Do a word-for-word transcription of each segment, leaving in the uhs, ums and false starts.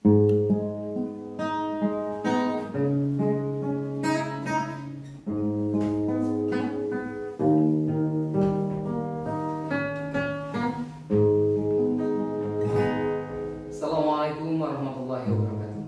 Assalamualaikum warahmatullahi wabarakatuh.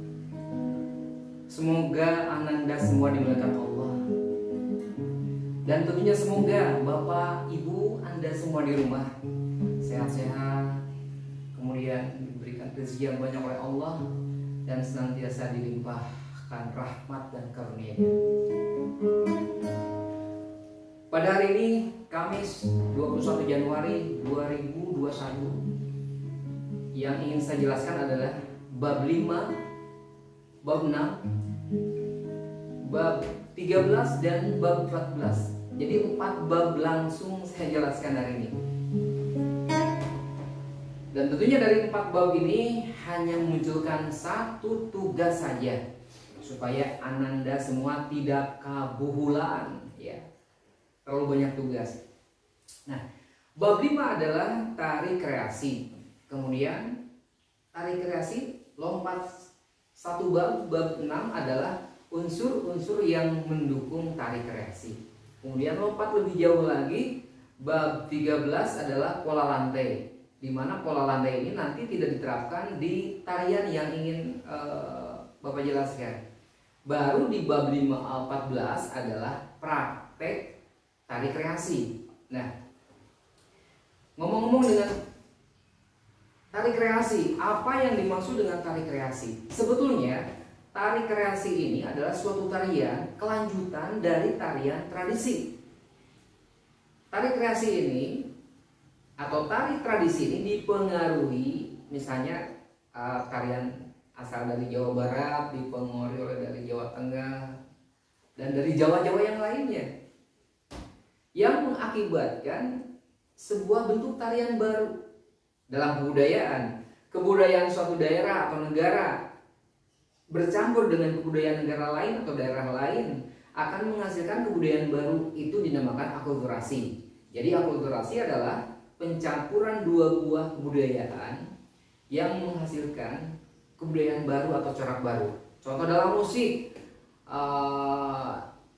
Semoga Ananda semua dimuliakan Allah. Dan tentunya semoga Bapak, Ibu, Anda semua di rumah sehat-sehat, kemudian diberikan rezeki yang banyak oleh Allah, dan senantiasa dilimpahkan rahmat dan karunia-Nya. Pada hari ini, Kamis dua puluh satu Januari dua ribu dua puluh satu, yang ingin saya jelaskan adalah bab lima, bab enam, bab tiga belas, dan bab empat belas. Jadi empat bab langsung saya jelaskan hari ini. Dan tentunya dari empat bab ini hanya memunculkan satu tugas saja, supaya Ananda semua tidak kabuhulan, ya. Terlalu banyak tugas. Nah, bab lima adalah tari kreasi. Kemudian tari kreasi lompat satu bab, bab enam adalah unsur-unsur yang mendukung tari kreasi. Kemudian lompat lebih jauh lagi, bab tiga belas adalah pola lantai, di mana pola lantai ini nanti tidak diterapkan di tarian yang ingin uh, Bapak jelaskan. Baru di bab lima, empat belas adalah praktek tari kreasi. Nah, ngomong-ngomong dengan tari kreasi, apa yang dimaksud dengan tari kreasi? Sebetulnya tari kreasi ini adalah suatu tarian kelanjutan dari tarian tradisi. Tari kreasi ini atau tari tradisi ini dipengaruhi, misalnya uh, tarian asal dari Jawa Barat dipengaruhi oleh dari Jawa Tengah dan dari Jawa-Jawa yang lainnya, yang mengakibatkan sebuah bentuk tarian baru dalam kebudayaan. Kebudayaan suatu daerah atau negara bercampur dengan kebudayaan negara lain atau daerah lain akan menghasilkan kebudayaan baru, itu dinamakan akulturasi. Jadi akulturasi adalah pencampuran dua buah kebudayaan yang menghasilkan kebudayaan baru atau corak baru. Contoh dalam musik, uh,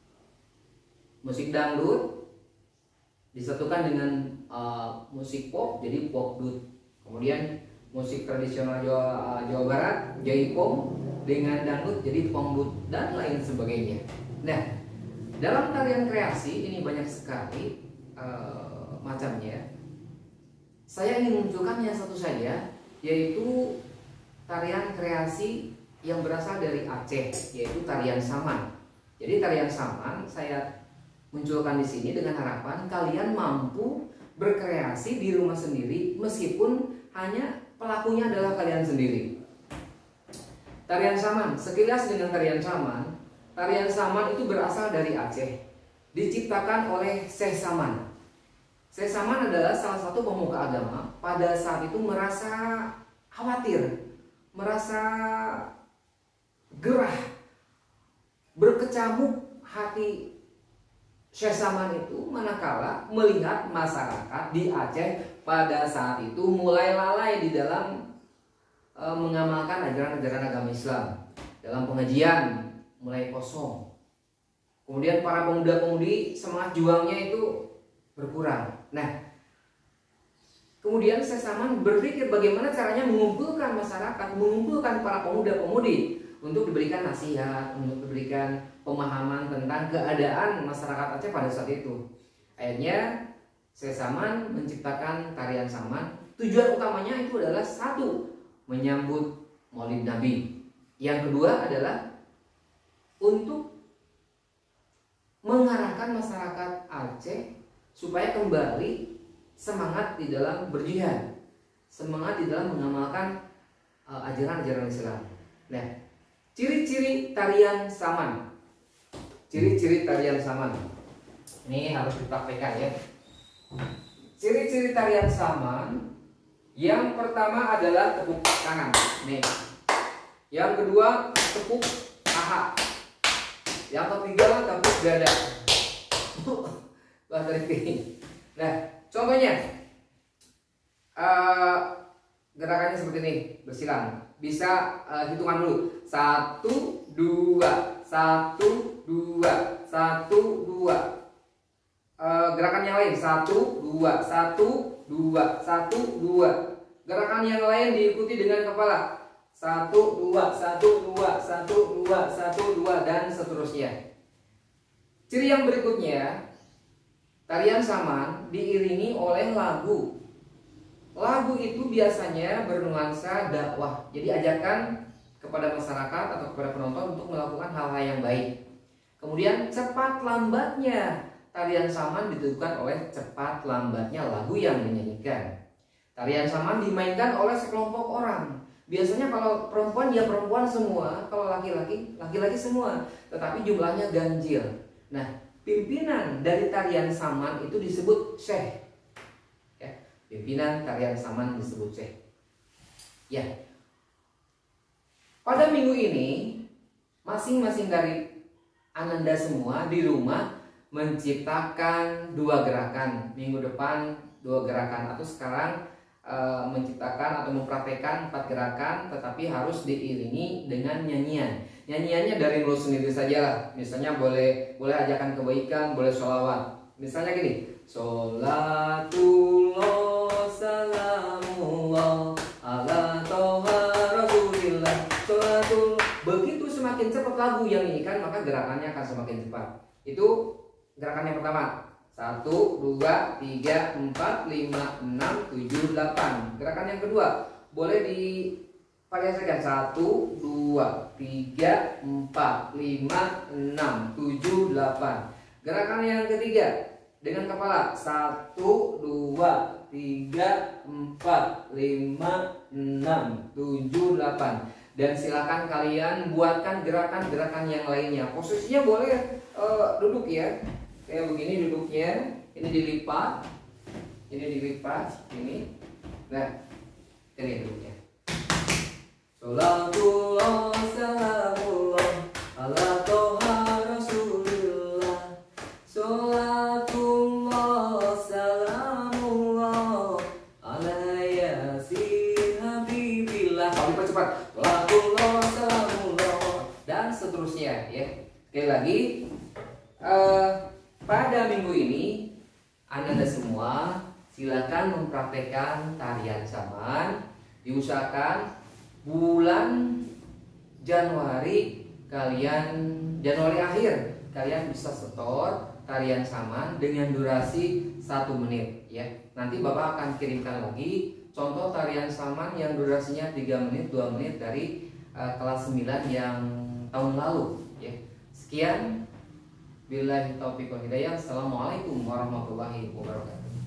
musik dangdut disatukan dengan uh, musik pop, jadi popdut. Kemudian musik tradisional Jawa, Jawa Barat, jaipong, dengan dangdut jadi pongdut dan lain sebagainya. Nah, dalam tarian kreasi ini banyak sekali uh, macamnya. Saya ingin menunjukkannya satu saja, yaitu tarian kreasi yang berasal dari Aceh, yaitu tarian saman. Jadi tarian saman saya munculkan di sini dengan harapan kalian mampu berkreasi di rumah sendiri, meskipun hanya pelakunya adalah kalian sendiri. Tarian saman, sekilas dengan tarian saman, tarian saman itu berasal dari Aceh, diciptakan oleh Syekh Saman. Syekh Saman adalah salah satu pemuka agama. Pada saat itu merasa khawatir, merasa gerah, berkecamuk hati Syekh Saman itu manakala melihat masyarakat di Aceh pada saat itu mulai lalai di dalam mengamalkan ajaran-ajaran agama Islam. Dalam pengajian mulai kosong. Kemudian para pemuda-pemudi semangat juangnya itu berkurang. Nah, kemudian Syekh Saman berpikir bagaimana caranya mengumpulkan masyarakat, mengumpulkan para pemuda-pemudi untuk diberikan nasihat, untuk diberikan pemahaman tentang keadaan masyarakat Aceh pada saat itu. Akhirnya Syekh Saman menciptakan tarian saman. Tujuan utamanya itu adalah satu, menyambut Maulid Nabi. Yang kedua adalah untuk mengarahkan masyarakat Aceh supaya kembali semangat di dalam berjihad, semangat di dalam mengamalkan uh, ajaran-ajaran Islam. Nah, ciri-ciri tarian saman, ciri-ciri tarian saman ini harus dipraktekkan ya. Ciri-ciri tarian saman, yang pertama adalah tepuk tangan, nih. Yang kedua tepuk paha. Yang ketiga tepuk dada. Nah, contohnya uh, gerakannya seperti ini, bersilang. Bisa uh, hitungan dulu. Satu, dua, satu, dua, satu, dua. Uh, gerakan yang lain. Satu, dua, satu, dua, satu, dua. Gerakan yang lain diikuti dengan kepala. Satu, dua, satu, dua, satu, dua, satu, dua, dan seterusnya. Ciri yang berikutnya, tarian saman diiringi oleh lagu. Lagu itu biasanya bernuansa dakwah. Jadi ajakan kepada masyarakat atau kepada penonton untuk melakukan hal-hal yang baik. Kemudian cepat lambatnya tarian saman ditentukan oleh cepat lambatnya lagu yang dinyanyikan. Tarian saman dimainkan oleh sekelompok orang. Biasanya kalau perempuan ya perempuan semua, kalau laki-laki laki-laki semua, tetapi jumlahnya ganjil. Nah, pimpinan dari tarian saman itu disebut syekh. Pimpinan tarian saman disebut syekh. Ya. Pada minggu ini masing-masing dari Ananda semua di rumah menciptakan dua gerakan. Minggu depan dua gerakan, atau sekarang e, menciptakan atau mempraktekkan empat gerakan, tetapi harus diiringi dengan nyanyian. Nyanyiannya dari mulut sendiri saja lah. Misalnya boleh boleh ajakan kebaikan, boleh sholawat. Misalnya gini, sholatullah salamullah ala toha rasulillah sholatul. Begitu semakin cepat lagu yang nyanyikan, maka gerakannya akan semakin cepat. Itu gerakan yang pertama. Satu, dua, tiga, empat, lima, enam, tujuh, delapan. Gerakan yang kedua boleh divariasikan. Satu, dua, tiga, empat, lima, enam, tujuh, delapan. Gerakan yang ketiga dengan kepala. Satu, dua, tiga, empat, lima, enam, tujuh, delapan. Dan silakan kalian buatkan gerakan-gerakan yang lainnya. Posisinya boleh uh, duduk ya. Kayak begini duduknya. Ini dilipat. Ini dilipat. Ini. Nah, ini duduknya. Sholatullah salamullah ala toha rasulillah. Sholatullah salamullah ala yasin habibillah. Kalau dipercepat, sholatullah salamullah, dan seterusnya ya. Sekali lagi, uh, pada minggu ini Anda semua silakan mempraktekkan tarian saman. Diusahakan bulan Januari kalian Januari akhir kalian bisa setor tarian saman dengan durasi satu menit ya. Nanti Bapak akan kirimkan lagi contoh tarian saman yang durasinya tiga menit, dua menit dari uh, kelas sembilan yang tahun lalu ya. Sekian, billahi taufiq wal hidayah. Assalamualaikum warahmatullahi wabarakatuh.